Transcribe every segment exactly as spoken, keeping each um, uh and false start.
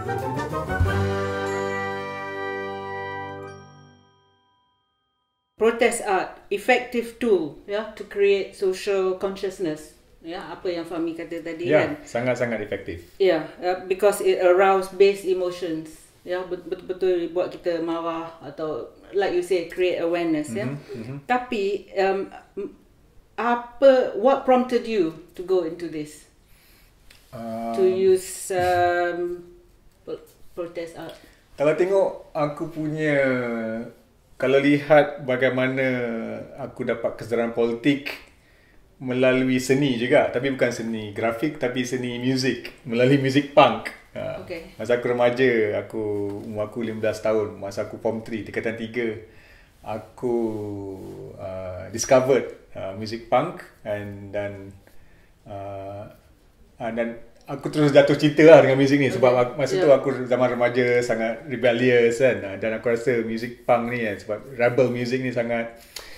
Protest art, effective tool, ya, to create social consciousness. Ya, apa yang Fahmi kata tadi, ya, kan? sangat-sangat efektif. Ya, yeah, uh, because it arouse base emotions. Ya, betul-betul buat kita marah atau like you say, create awareness. Mm-hmm, ya. Mm-hmm. Tapi um, apa, what prompted you to go into this? Um, to use um, protest art. Kalau tengok aku punya, kalau lihat bagaimana aku dapat kesedaran politik melalui seni juga, tapi bukan seni grafik tapi seni muzik, melalui muzik punk. Okay. Masa aku remaja, aku umur aku lima belas tahun, masa aku form tiga, tingkatan tiga, aku uh, discovered uh, muzik punk and dan uh, uh, dan aku terus jatuh cinta lah dengan muzik ni, sebab okay. masa yeah. tu aku zaman remaja sangat rebellious kan, dan aku rasa muzik punk ni kan, sebab rebel music ni sangat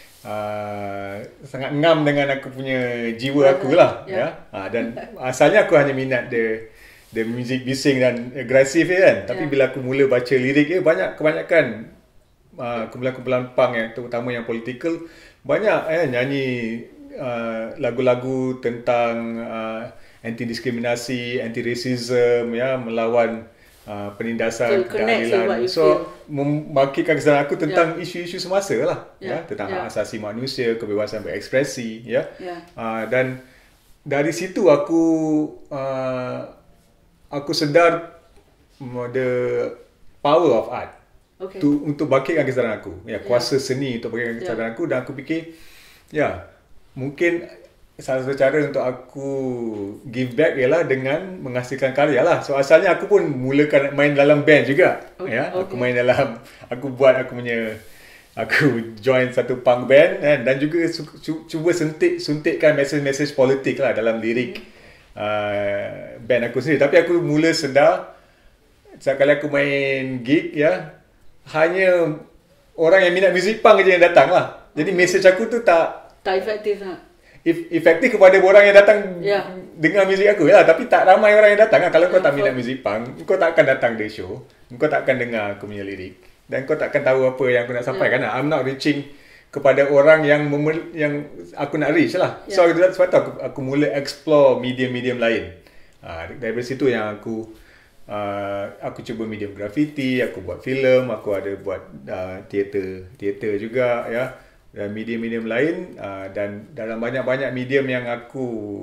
uh, sangat ngam dengan aku punya jiwa aku lah. yeah. ya. Uh, dan asalnya aku hanya minat the the muzik bising dan agresif kan, tapi yeah. bila aku mula baca lirik dia, banyak kebanyakan uh, kumpulan-kumpulan punk yang terutama yang political, banyak eh, nyanyi uh, lagu-lagu tentang uh, anti-diskriminasi, anti-racism, ya, melawan uh, penindasan, so, keadilan. So, membangkitkan kesedaran aku tentang yeah. isu-isu semasa lah, yeah. ya, tentang yeah. hak asasi manusia, kebebasan berekspresi, ya. Yeah. Uh, dan dari situ aku uh, aku sedar the power of art. Okay. Tu, untuk bangkitkan kesedaran aku, ya, kuasa yeah. seni untuk bangkitkan kesedaran yeah. aku, dan aku fikir, ya, mungkin salah satu cara untuk aku give back ialah dengan menghasilkan karya lah. So asalnya aku pun mulakan main dalam band juga. Okay. Ya, aku okay. main dalam, aku buat aku punya, aku join satu punk band kan, dan juga cuba suntik suntikkan mesej-mesej politik lah dalam lirik hmm. uh, band aku sendiri. Tapi aku mula sedar setiap kali aku main gig, ya, hanya orang yang minat muzik punk je yang datang lah. Jadi okay. mesej aku tu tak tak efektif lah. Efektif kepada orang yang datang yeah. dengar muzik aku lah, tapi tak ramai orang yang datang lah. Kalau kau tak minat muzik punk, kau tak akan datang the show, kau tak akan dengar aku punya lirik, dan kau tak akan tahu apa yang aku nak sampaikan yeah. lah. I'm not reaching kepada orang yang memel- yang aku nak reach lah. yeah. So sebab tu aku, aku mula explore medium-medium lain. uh, Dari situ yang aku uh, aku cuba medium graffiti, aku buat filem, aku ada buat uh, teater teater juga, ya, dan medium-medium lain, uh, dan dalam banyak-banyak medium yang aku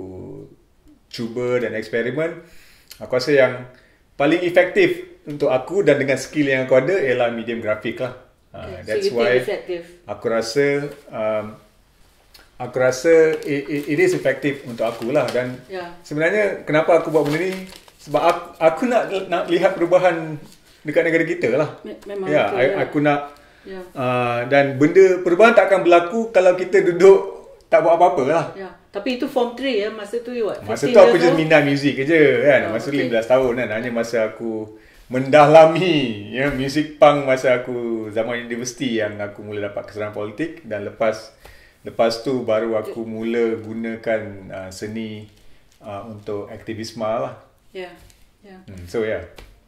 cuba dan eksperimen, aku rasa yang paling efektif untuk aku dan dengan skill yang aku ada ialah medium grafik lah. Uh, okay. That's so why effective. aku rasa um, aku rasa it, it, it is efektif untuk aku lah. Dan yeah. sebenarnya kenapa aku buat benda ni, sebab aku, aku nak nak lihat perubahan dekat negara kita lah. Memang ya, betul, I, ya. aku nak Yeah. Uh, dan benda perubahan tak akan berlaku kalau kita duduk tak buat apa-apa lah. Yeah. Tapi itu form tiga ya, masa tu you what? Masa tu aku just minat muzik je kan. Oh, masa okay. lima belas tahun kan. Hanya masa aku mendalami, ya, muzik punk masa aku zaman universiti yang aku mula dapat kesedaran politik, dan lepas lepas tu baru aku mula gunakan uh, seni uh, untuk aktivisme lah. Ya. Yeah. Yeah. Hmm, so yeah.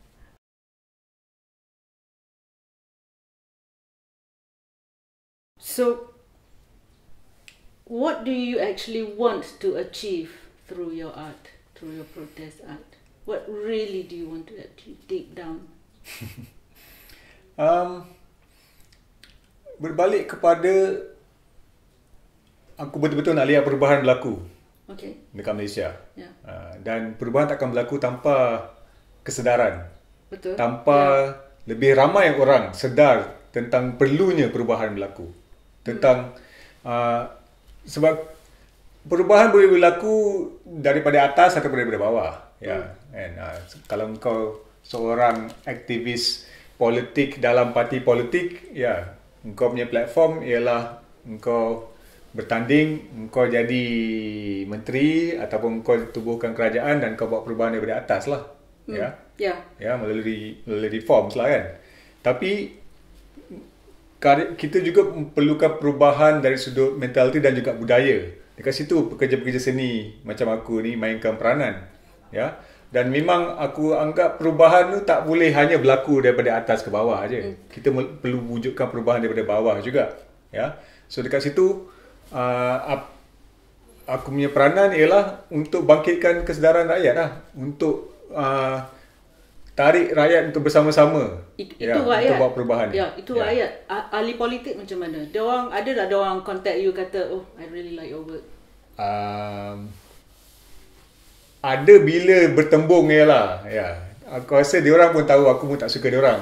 So, what do you actually want to achieve through your art, through your protest art? What really do you want to achieve deep down? um, berbalik kepada aku betul-betul nak lihat perubahan berlaku okay. dekat Malaysia. Yeah. Uh, dan perubahan takkan berlaku tanpa kesedaran. Betul. Tanpa yeah. lebih ramai orang sedar tentang perlunya perubahan berlaku. Tentang hmm. uh, sebab perubahan boleh berlaku daripada atas atau daripada bawah, ya. Hmm. And uh, kalau kau seorang aktivis politik dalam parti politik, ya, engkau punya platform ialah engkau bertanding, engkau jadi menteri ataupun engkau tubuhkan kerajaan dan kau buat perubahan daripada atas lah, hmm. ya. Yeah. Ya, melalui melalui reforms lah kan. Tapi kita juga perlukan perubahan dari sudut mentaliti dan juga budaya. Dekat situ pekerja-pekerja seni macam aku ni mainkan peranan. Ya, Dan memang aku anggap perubahan tu tak boleh hanya berlaku daripada atas ke bawah aje. Hmm. Kita perlu wujudkan perubahan daripada bawah juga. Ya. So dekat situ uh, aku punya peranan ialah untuk bangkitkan kesedaran rakyat lah. Untuk uh, tarik rakyat untuk bersama-sama. It, ya, itu rakyat. Untuk buat perubahan. Ya, itu ya. Rakyat. Ahli politik macam mana? Dia orang ada tak dia orang contact you kata, oh, I really like your work. Um, ada bila bertembung je lah. Ya. Aku rasa diorang pun tahu aku pun tak suka diorang.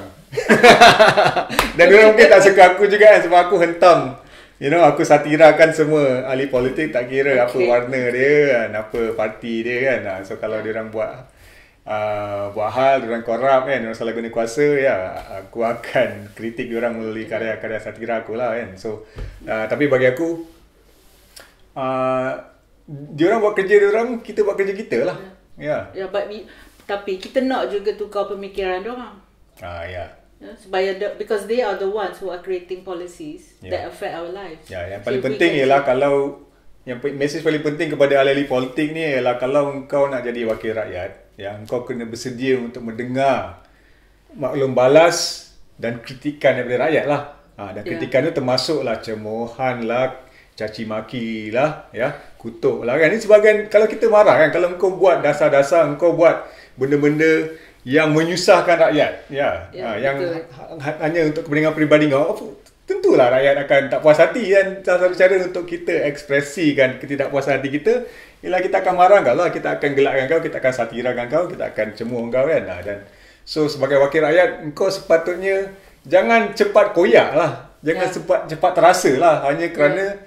Dan diorang mungkin tak suka aku juga kan sebab aku hentam. You know, aku satirakan semua ahli politik tak kira okay. apa warna dia kan, apa parti dia kan. So kalau diorang buat uh, buat hal, diorang korup kan, diorang salah guna kuasa, ya aku akan kritik diorang melalui karya-karya satira aku lah kan. So uh, tapi bagi aku uh, diorang buat kerja diorang, kita buat kerja kita lah. Ya. Ya, yeah. But we, tapi kita nak juga tukar pemikiran diorang. Ah ya. Yeah, supaya the, because they are the ones who are creating policies yeah. that affect our lives. Ya, yang paling so penting ialah kalau yang mesej paling penting kepada ahli-ahli politik ni ialah kalau engkau nak jadi wakil rakyat, ya, engkau kena bersedia untuk mendengar maklum balas dan kritikan daripada rakyat lah. Ha, dan kritikan yeah. tu termasuklah cemohan lah, caci maki lah, ya, kutuk lah kan. Ini sebahagian kalau kita marah kan, kalau engkau buat dasar-dasar, engkau buat benda-benda yang menyusahkan rakyat, ya, ya ha, yang ha, hanya untuk kepentingan peribadi kau, tentulah rakyat akan tak puas hati kan. Salah satu cara untuk kita ekspresikan ketidakpuasan hati kita ialah kita akan marah kau lah, kita akan gelakkan kau, kita akan satirakan kau, kita akan cemuh kau kan. Ha, dan so sebagai wakil rakyat, engkau sepatutnya jangan cepat koyak lah, jangan ya. cepat cepat terasa lah hanya kerana ya.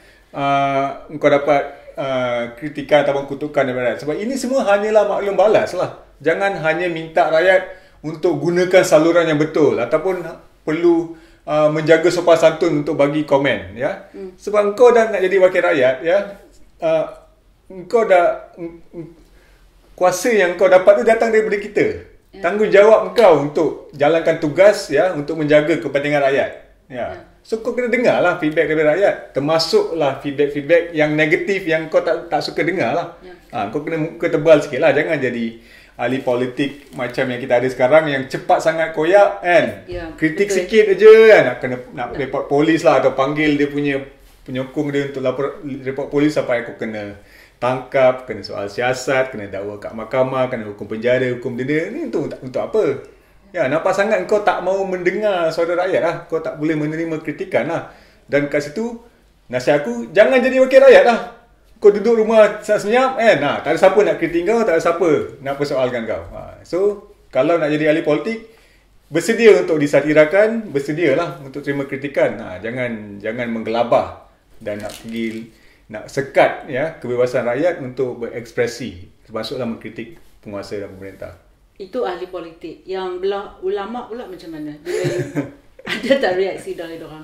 Uh, engkau dapat uh, kritikan ataupun kutukan daripada rakyat. Sebab ini semua hanyalah maklum balas lah. Jangan hanya minta rakyat untuk gunakan saluran yang betul ataupun perlu uh, menjaga sopan santun untuk bagi komen, ya. Hmm. Sebab engkau dah nak jadi wakil rakyat, ya. Uh, engkau dah mm, kuasa yang engkau dapat tu datang daripada kita. Ya. Tanggungjawab engkau untuk jalankan tugas, ya, untuk menjaga kepentingan rakyat. Ya. Ya. So kau kena dengar lah feedback daripada rakyat. Termasuklah feedback-feedback yang negatif yang kau tak tak suka dengar lah. Ya. Ha, kau kena muka tebal sikit lah. Jangan jadi ahli politik macam yang kita ada sekarang yang cepat sangat koyak kan. Ya, kritik betul. Sikit aja kan. Nak kena nak ya. report polis lah atau panggil dia punya penyokong dia untuk lapor report polis sampai aku kena tangkap, kena soal siasat, kena dakwa kat mahkamah, kena hukum penjara, hukum denda. Ni untuk untuk apa? Ya, nampak sangat kau tak mau mendengar suara rakyat lah. Kau tak boleh menerima kritikan lah. Dan kat situ, nasihat aku, jangan jadi wakil rakyat lah. Kau duduk rumah senyap kan. Ha, tak ada siapa nak kritik kau, tak ada siapa nak persoalkan kau. Ha, so, kalau nak jadi ahli politik, bersedia untuk disatirakan, bersedialah untuk terima kritikan. Ha, jangan jangan menggelabah dan nak pergi, nak sekat ya kebebasan rakyat untuk berekspresi. Termasuklah mengkritik penguasa dan pemerintah. Itu ahli politik. Yang belah ulama pula macam mana? Dia ada tak reaksi dari diorang?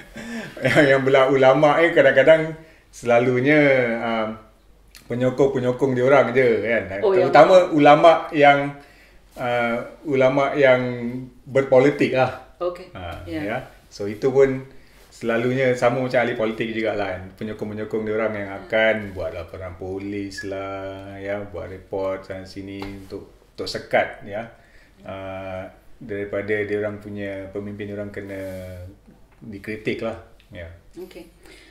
Yang, yang belah ulama eh kadang-kadang selalunya uh, penyokong-penyokong diorang je kan. Oh, terutama yang... ulama yang uh, ulama yang berpolitik lah. Okay. Uh, yeah. Ya. So itu pun selalunya sama macam ahli politik juga lah. Penyokong-penyokong diorang yang akan buat laporan polis lah, ya, buat report sana sini untuk untuk sekat ya uh, daripada dia orang punya pemimpin dia orang kena dikritik lah ya. Okay.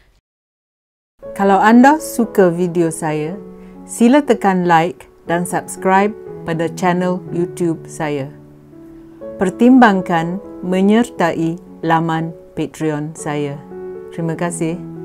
Kalau anda suka video saya, sila tekan like dan subscribe pada channel YouTube saya. Pertimbangkan menyertai laman Patreon saya. Terima kasih.